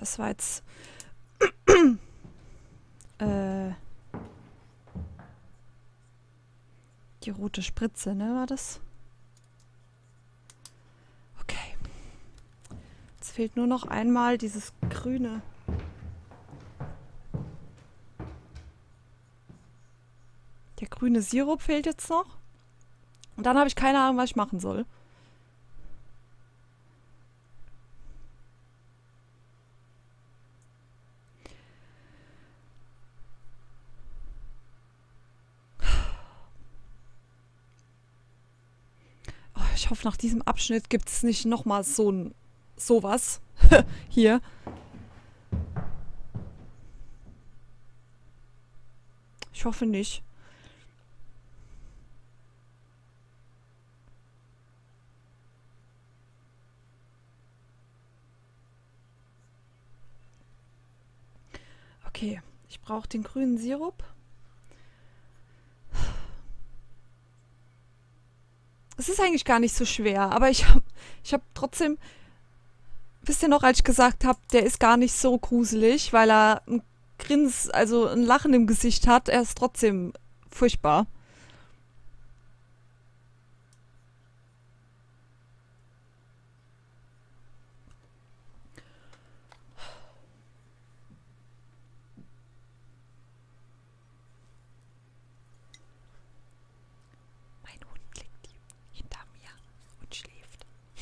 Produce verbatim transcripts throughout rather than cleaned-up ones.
das war jetzt... äh... Die rote Spritze, ne, war das? Okay. Jetzt fehlt nur noch einmal dieses grüne. Der grüne Sirup fehlt jetzt noch. Und dann habe ich keine Ahnung, was ich machen soll. Oh, ich hoffe, nach diesem Abschnitt gibt es nicht nochmal so ein sowas. Hier. Ich hoffe nicht. Okay, ich brauche den grünen Sirup. Es ist eigentlich gar nicht so schwer, aber ich habe ich hab trotzdem... Wisst ihr noch, als ich gesagt habe, der ist gar nicht so gruselig, weil er ein Grins, also ein Lachen im Gesicht hat. Er ist trotzdem furchtbar. Mein Hund liegt hinter mir und schläft.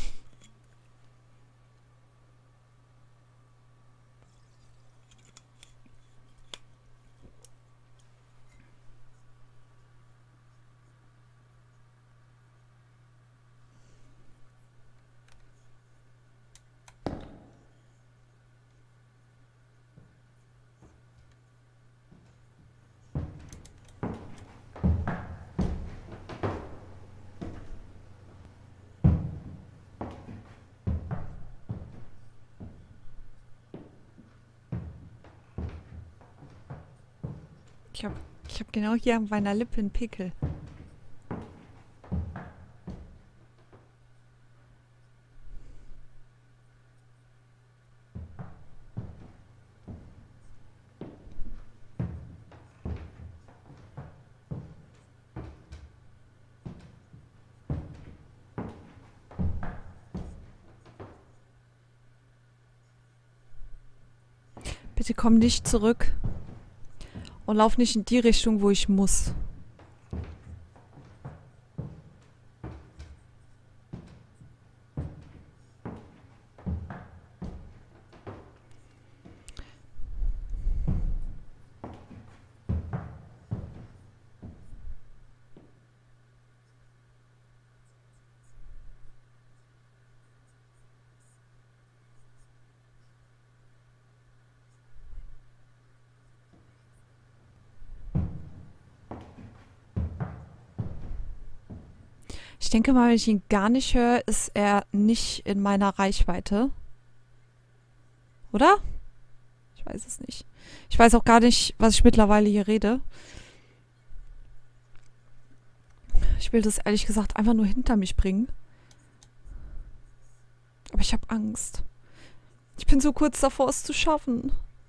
Ich habe ich hab genau hier an meiner Lippe einen Pickel. Bitte komm nicht zurück. Und lauf nicht in die Richtung, wo ich muss. Ich denke mal, wenn ich ihn gar nicht höre, ist er nicht in meiner Reichweite. Oder? Ich weiß es nicht. Ich weiß auch gar nicht, was ich mittlerweile hier rede. Ich will das ehrlich gesagt einfach nur hinter mich bringen. Aber ich habe Angst. Ich bin so kurz davor, es zu schaffen.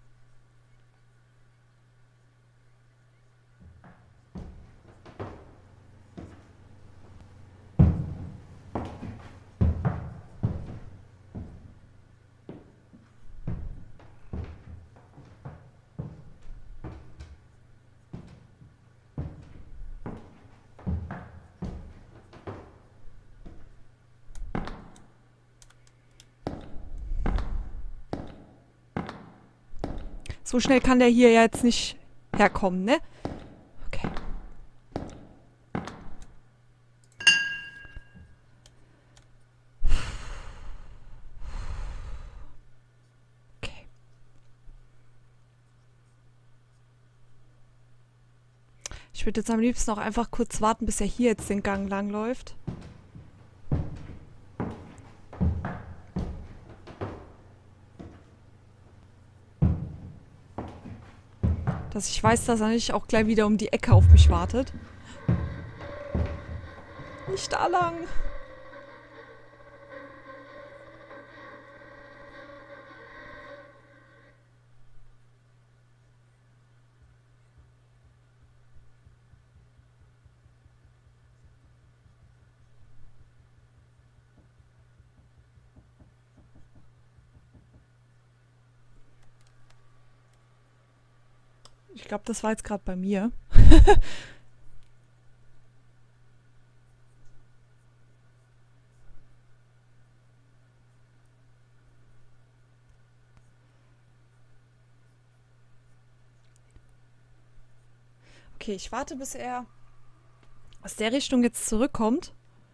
So schnell kann der hier ja jetzt nicht herkommen, ne? Okay. Okay. Ich würde jetzt am liebsten auch einfach kurz warten, bis er hier jetzt den Gang lang läuft. Dass ich weiß, dass er nicht auch gleich wieder um die Ecke auf mich wartet. Nicht da lang. Ich glaube, das war jetzt gerade bei mir. Okay, ich warte, bis er aus der Richtung jetzt zurückkommt.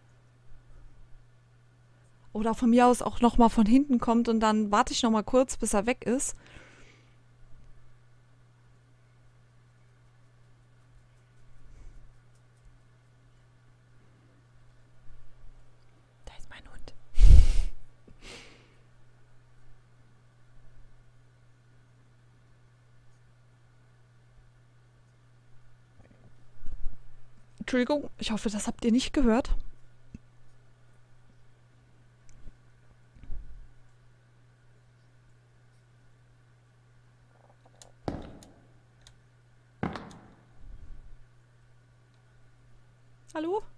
Oder von mir aus auch nochmal von hinten kommt und dann warte ich nochmal kurz, bis er weg ist. Da ist mein Hund. Entschuldigung, ich hoffe, das habt ihr nicht gehört. Hallo?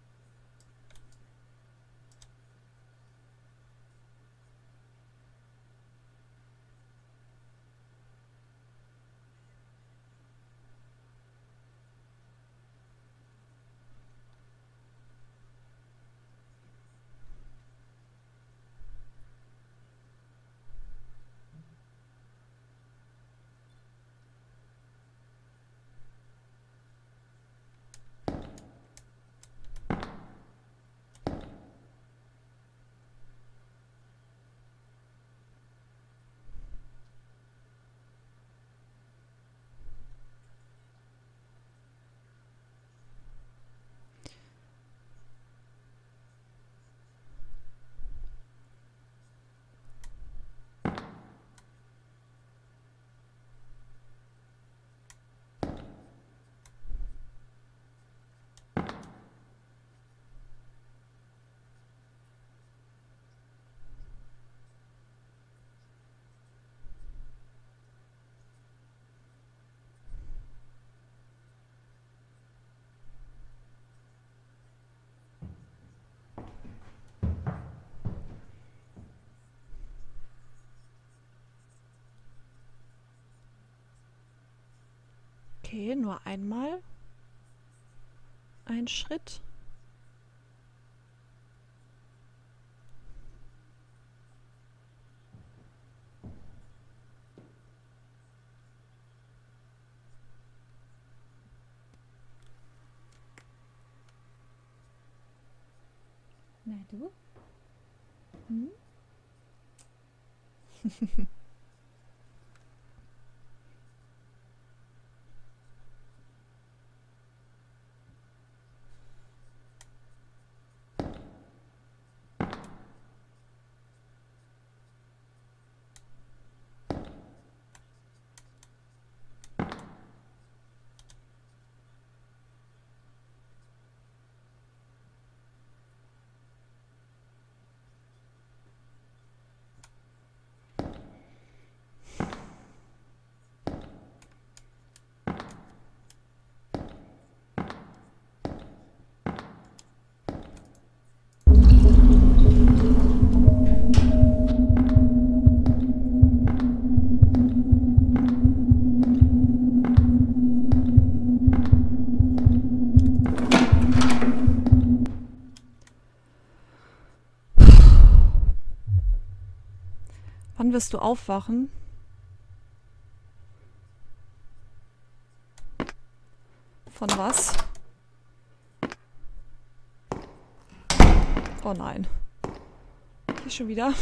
Okay, nur einmal. Ein Schritt. Na du? Hm? Wann wirst du aufwachen? Von was? Oh nein. Hier schon wieder.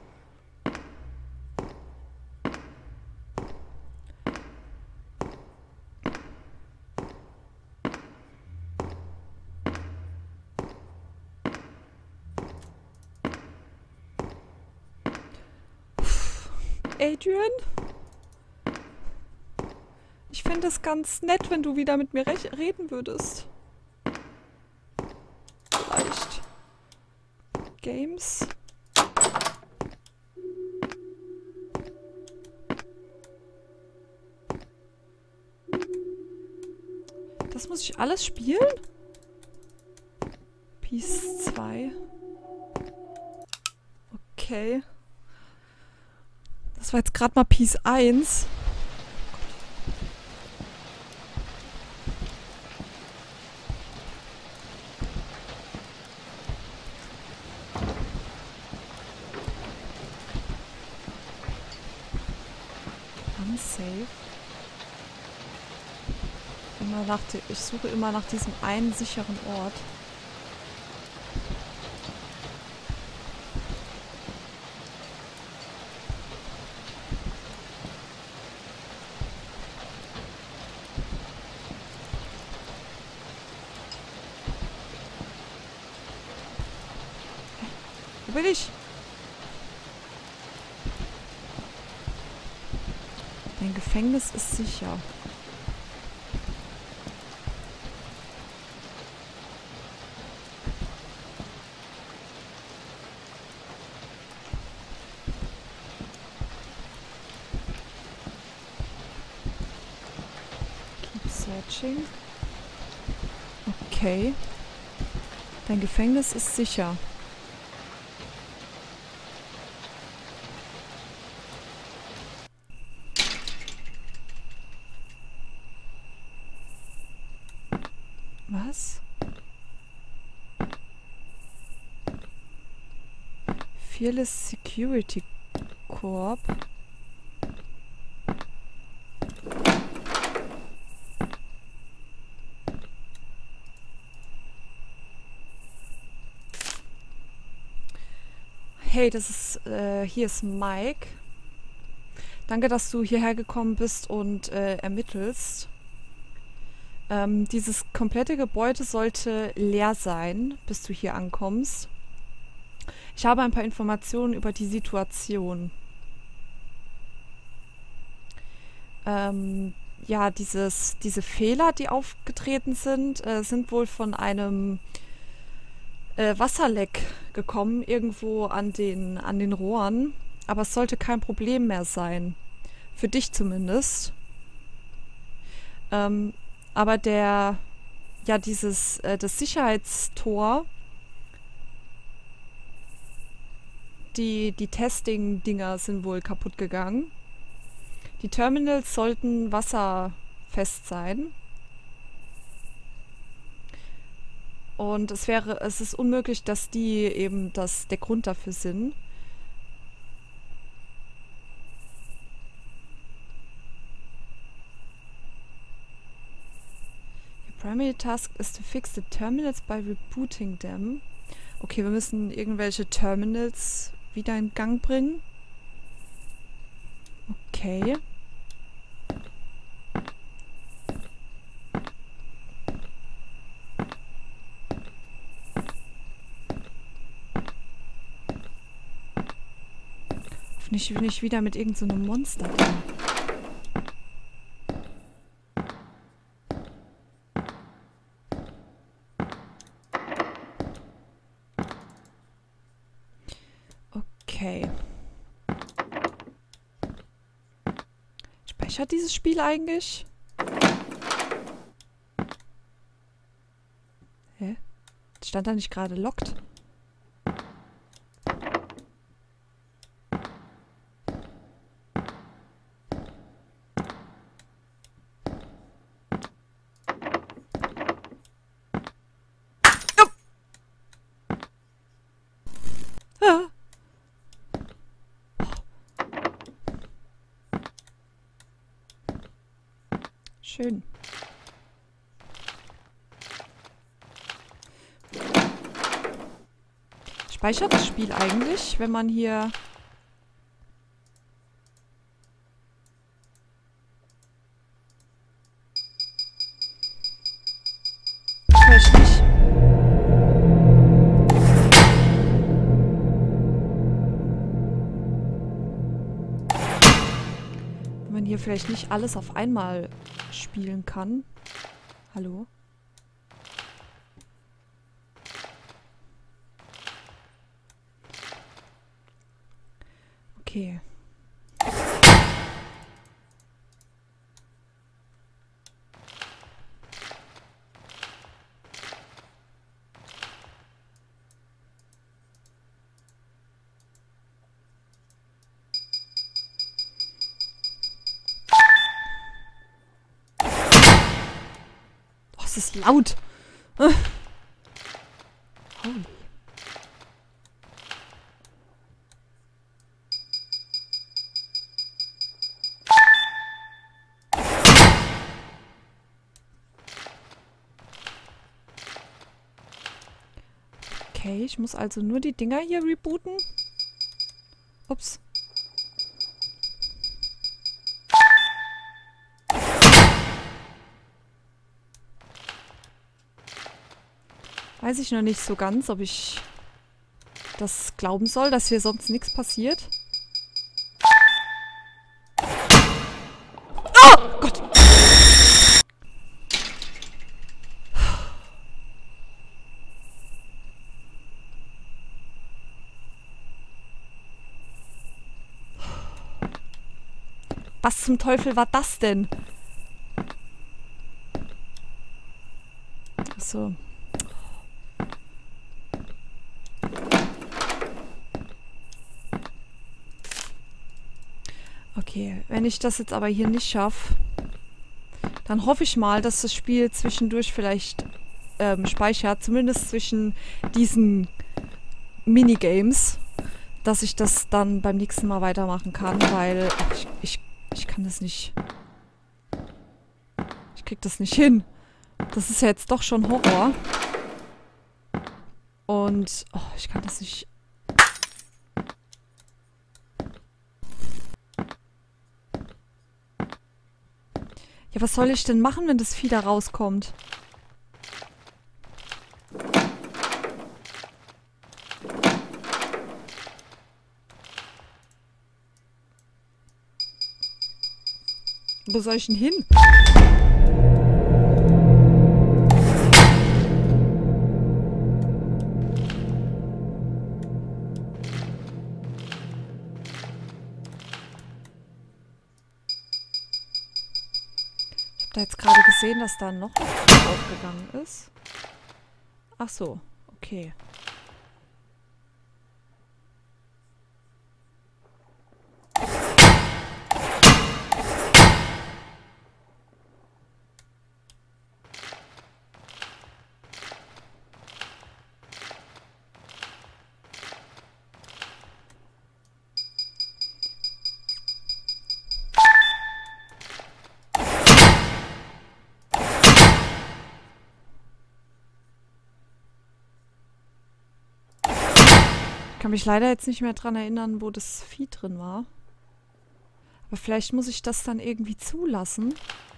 Adrian? Ich fände es ganz nett, wenn du wieder mit mir reden würdest. Vielleicht. Games. Das muss ich alles spielen? Peace zwei. Okay. Das war jetzt gerade mal Peace eins. safe. Immer nach de ich suche immer nach diesem einen sicheren Ort. Wo bin ich? Dein Gefängnis ist sicher. Keep searching. Okay. Dein Gefängnis ist sicher. Was? Fearless Security Corp. Hey, das ist, äh, hier ist Mike. Danke, dass du hierher gekommen bist und äh, ermittelst. Ähm, dieses komplette Gebäude sollte leer sein, bis du hier ankommst. Ich habe ein paar Informationen über die Situation. Ähm, ja, dieses, diese Fehler, die aufgetreten sind, äh, sind wohl von einem äh, Wasserleck gekommen, irgendwo an den, an den Rohren. Aber es sollte kein Problem mehr sein. Für dich zumindest. Ähm, aber der, ja, dieses, äh, das Sicherheitstor, die, die Testing-Dinger sind wohl kaputt gegangen. Die Terminals sollten wasserfest sein. Und es wäre, es ist unmöglich, dass die eben das, der Grund dafür sind. Primary task is to fix the terminals by rebooting them. Okay, wir müssen irgendwelche Terminals wieder in Gang bringen. Okay. Hoffentlich nicht wieder mit irgend so einem Monster drin. Okay. Speichert dieses Spiel eigentlich? Hä? Stand da nicht gerade locked? Ah. Schön. Speichert das Spiel eigentlich, wenn man hier... Vielleicht nicht. Wenn man hier vielleicht nicht alles auf einmal spielen kann. Hallo? Okay. Oh, es ist laut. Holy. Okay, ich muss also nur die Dinger hier rebooten. Ups. Weiß ich noch nicht so ganz, ob ich das glauben soll, dass hier sonst nichts passiert. Oh Gott! Was zum Teufel war das denn? Ach so. Okay, wenn ich das jetzt aber hier nicht schaffe, dann hoffe ich mal, dass das Spiel zwischendurch vielleicht ähm, speichert, zumindest zwischen diesen Minigames, dass ich das dann beim nächsten Mal weitermachen kann, weil ich, ich, ich kann das nicht. Ich krieg das nicht hin. Das ist ja jetzt doch schon Horror. Und oh, ich kann das nicht. Ja, was soll ich denn machen, wenn das Vieh da rauskommt? Wo soll ich denn hin? Ich habe da jetzt gerade gesehen, dass da noch was aufgegangen ist. Ach so, okay. Ich kann mich leider jetzt nicht mehr dran erinnern, wo das Vieh drin war. Aber vielleicht muss ich das dann irgendwie zulassen.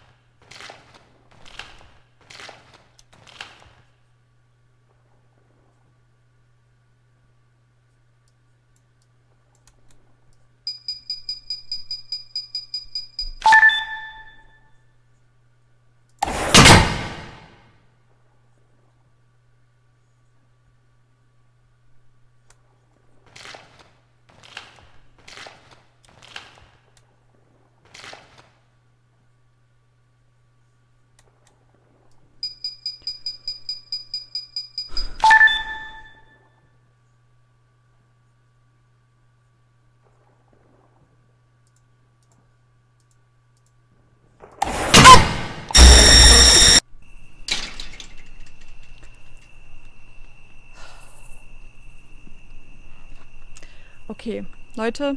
Okay, Leute.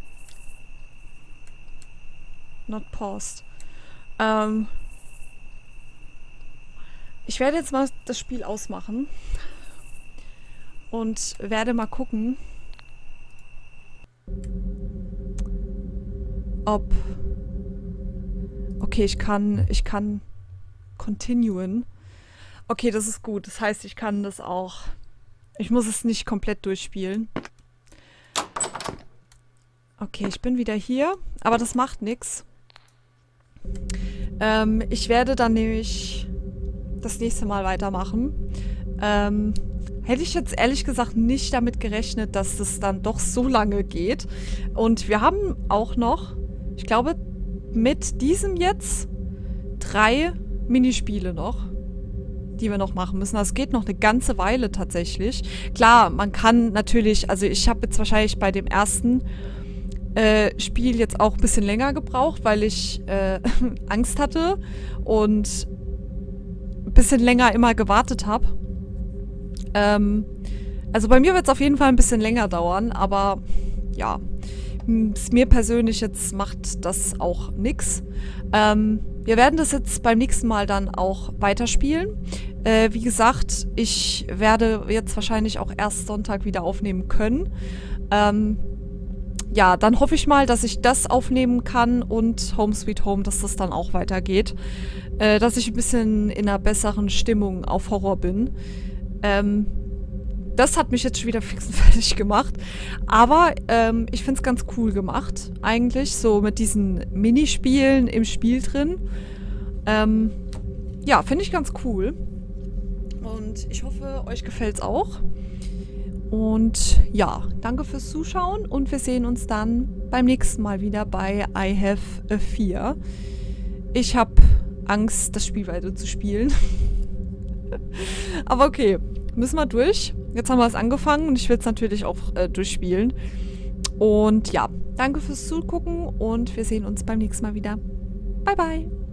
Not paused. Ähm, ich werde jetzt mal das Spiel ausmachen. Und werde mal gucken, ob... Okay, ich kann... Ich kann... Continuen. Okay, das ist gut. Das heißt, ich kann das auch... Ich muss es nicht komplett durchspielen. Okay, ich bin wieder hier. Aber das macht nichts. Ähm, ich werde dann nämlich das nächste Mal weitermachen. Ähm, hätte ich jetzt ehrlich gesagt nicht damit gerechnet, dass das dann doch so lange geht. Und wir haben auch noch, ich glaube, mit diesem jetzt drei Minispiele noch, die wir noch machen müssen. Das geht noch eine ganze Weile tatsächlich. Klar, man kann natürlich, also ich habe jetzt wahrscheinlich bei dem ersten Äh, Spiel jetzt auch ein bisschen länger gebraucht, weil ich äh, Angst hatte und ein bisschen länger immer gewartet habe. Ähm, also bei mir wird es auf jeden Fall ein bisschen länger dauern, aber ja, mir persönlich jetzt macht das auch nix. Ähm, wir werden das jetzt beim nächsten Mal dann auch weiterspielen. Äh, wie gesagt, ich werde jetzt wahrscheinlich auch erst Sonntag wieder aufnehmen können. Ähm, ja, dann hoffe ich mal, dass ich das aufnehmen kann und Home Sweet Home, dass das dann auch weitergeht. Äh, dass ich ein bisschen in einer besseren Stimmung auf Horror bin. Ähm, das hat mich jetzt schon wieder fix und fertig gemacht. Aber ähm, ich finde es ganz cool gemacht, eigentlich, so mit diesen Minispielen im Spiel drin. Ähm, ja, finde ich ganz cool. Und ich hoffe, euch gefällt es auch. Und ja, danke fürs Zuschauen und wir sehen uns dann beim nächsten Mal wieder bei I Have a Fear. Ich habe Angst, das Spiel weiter zu spielen. Aber okay, müssen wir durch. Jetzt haben wir es angefangen und ich will es natürlich auch äh, durchspielen. Und ja, danke fürs Zugucken und wir sehen uns beim nächsten Mal wieder. Bye, bye.